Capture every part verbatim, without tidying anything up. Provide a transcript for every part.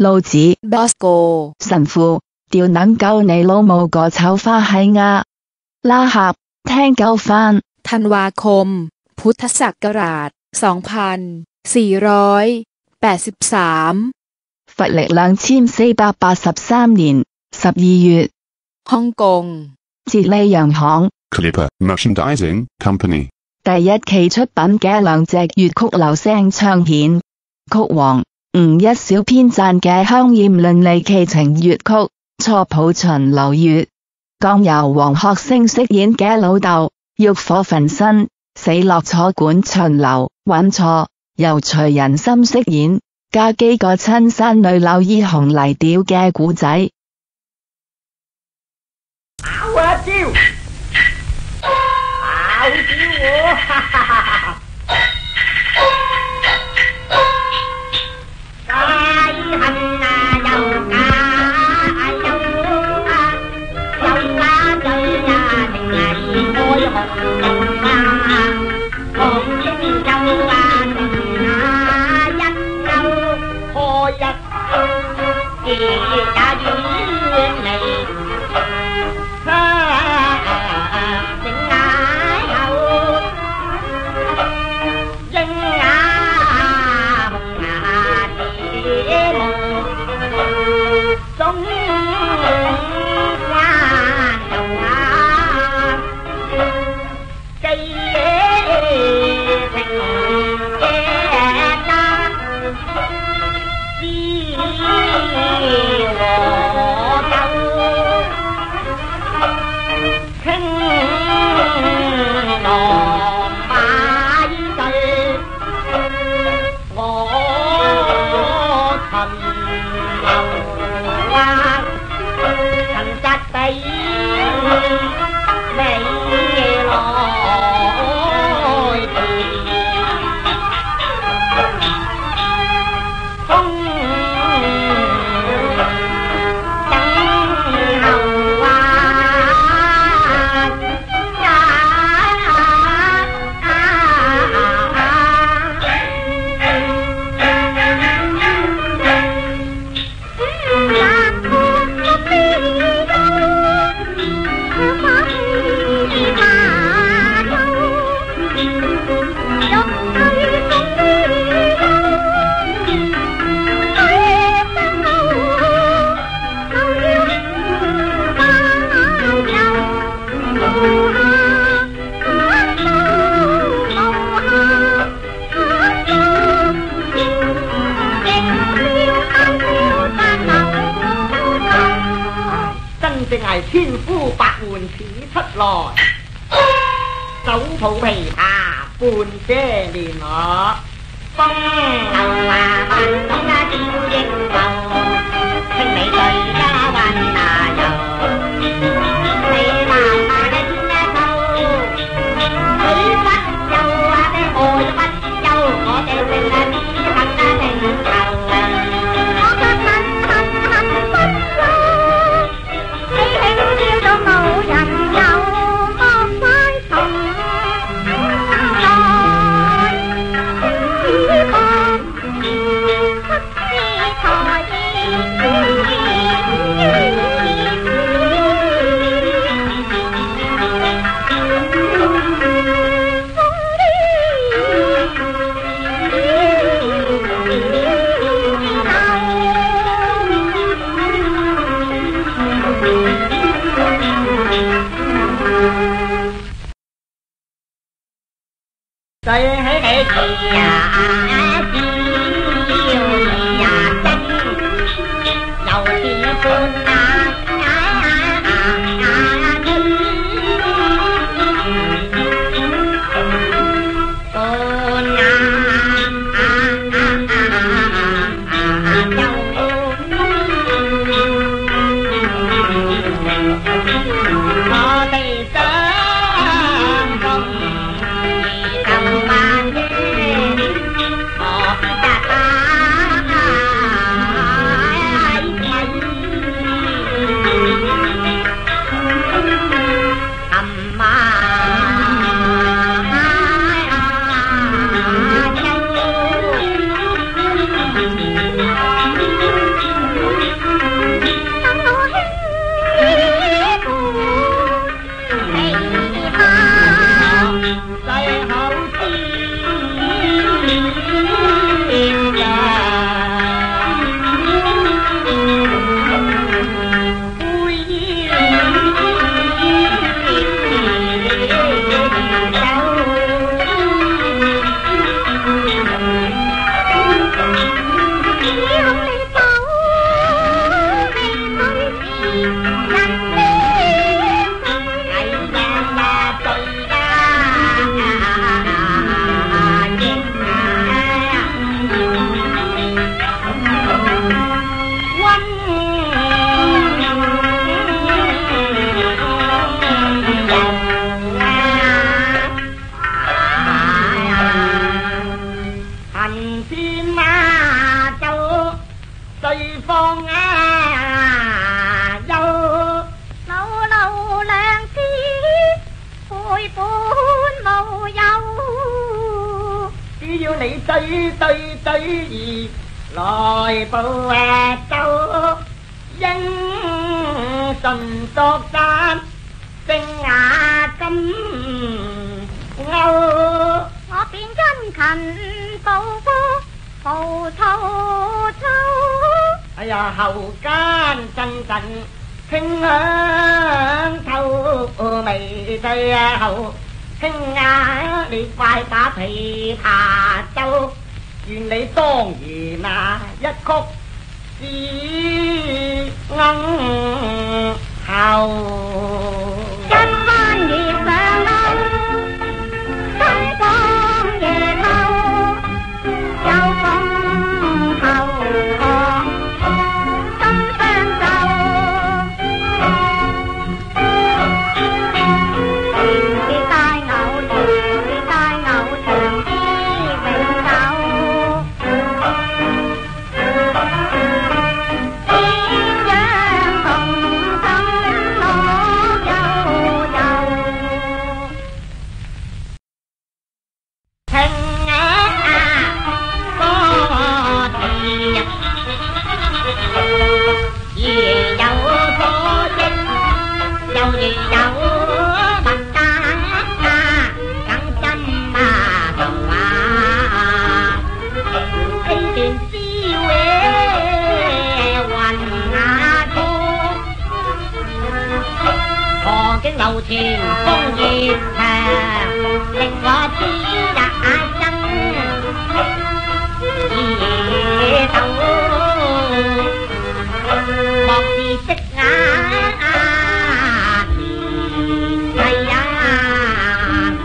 老子 Bosco 神父，屌能夠你老母個臭花閪啊！拉合聽夠返ธันวาคม พุทธศักราช สองพันสี่ร้อยแปดสิบสาม佛曆兩千四百八十三年十二月， ฮ่องกง捷利洋行 Clipper Merchandising Company 第一期出品嘅兩隻粵曲留聲唱片，曲王吳一小編撰嘅香艷倫理奇情粵曲，錯譜秦劉月，剛由黃學星飾演嘅老豆，欲火焚身，死落坐館巡流，揾錯，由徐仁心飾演，加幾個親生女劉以紅嚟屌嘅故仔。 咬啊招！咬招我！哈哈哈哈！解恨啊又假又啊又假對啊定係愛紅啊紅英又啊定啊一勾開一結也遠離。千呼百喚始出來，手抱琵琶伴些年樂，風流華萬種啊照應流，青美對家運啊遊，你話嘛嘅天一透，水不休啊嘅愛不休，我哋淨係只恨啊情仇。對起你字呀字要呀真，又似半啊放啊憂， 流流良師陪伴無憂。 只要你對對對兒來報啊奏，應順作讚正雅金歐。 我便殷勤報科葡萄洲。 哎呀，後間陣陣聽響透微對啊後，聽啊你快把琵琶奏，願你當如那一曲是鶯後。 一番月上樓，燈光夜透，有風後河心相奏。是大牛，是大牛長之永久。鴛鴦同心樂悠悠。 聽啊歌詞，如有所憶，又如有物打，更真啊圖啊，呢段詩會雲啊歌，河景流泉風月長，令我知也真意鬥，莫是色眼係啊，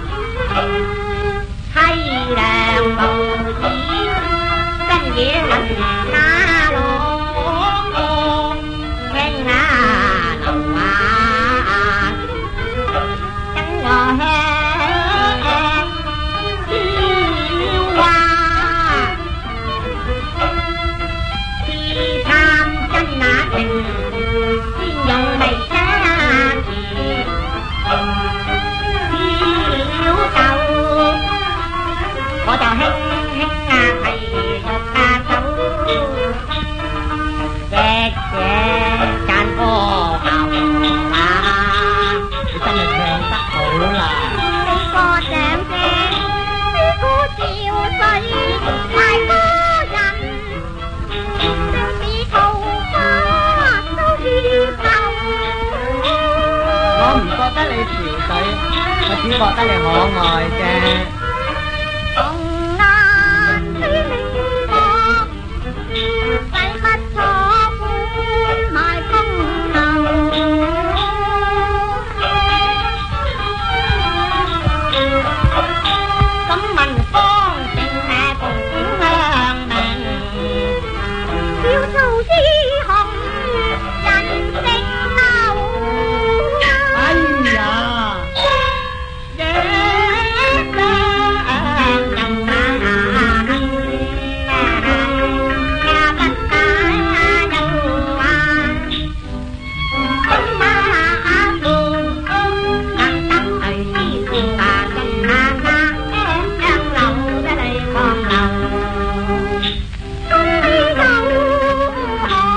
凄涼無意，真野能那羅聽那流啊，等我向飄啊，試探真那情，先用微加詞，小豆我就輕輕啊提落啊手，隻隻間歌喉啊，你真係唱得好啦！ 四個長者，師姑照水，大歌人，像是桃花都如豆。 我唔覺得你潮水，我只覺得你可愛啫。 紅顏去明薄，使不錯款埋風流。 敢問方正那共香明， 小草衣紅，人性流。 哎呀，野生人啊，呀不打又啊，今晚路能得去師父啊，仲下下香流得你放流。 公里路河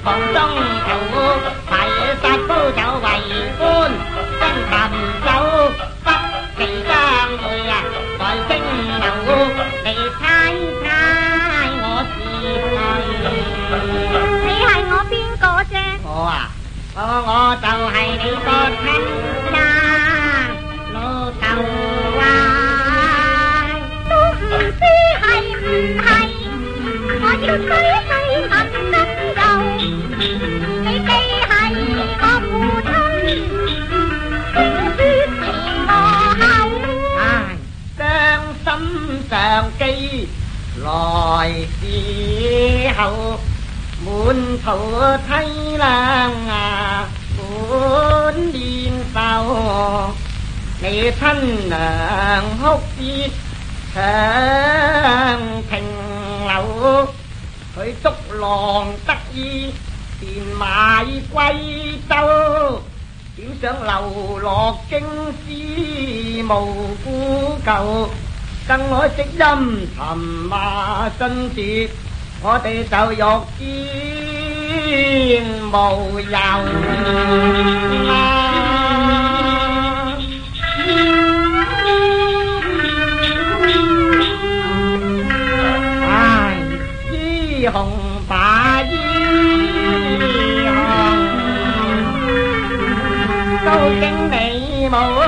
房中頭，排殺高就為官，真含酒不其相會啊，來升樓嚟猜猜我是誰？ 你係我邊個啫？ 我啊，我我就係你個親家老豆啊！ 都唔知係唔係，我要細細問真有。你既係我父親，請説前我後。 唉，將心上記來時候，滿途凄涼啊，滿面愁。你親娘哭至長亭樓，佢捉狼得意便買貴州，點想流落京師無故舊，更可惜陰沉馬身節，我哋就欲見無由啊！唉，衣紅把衣紅，究竟你冇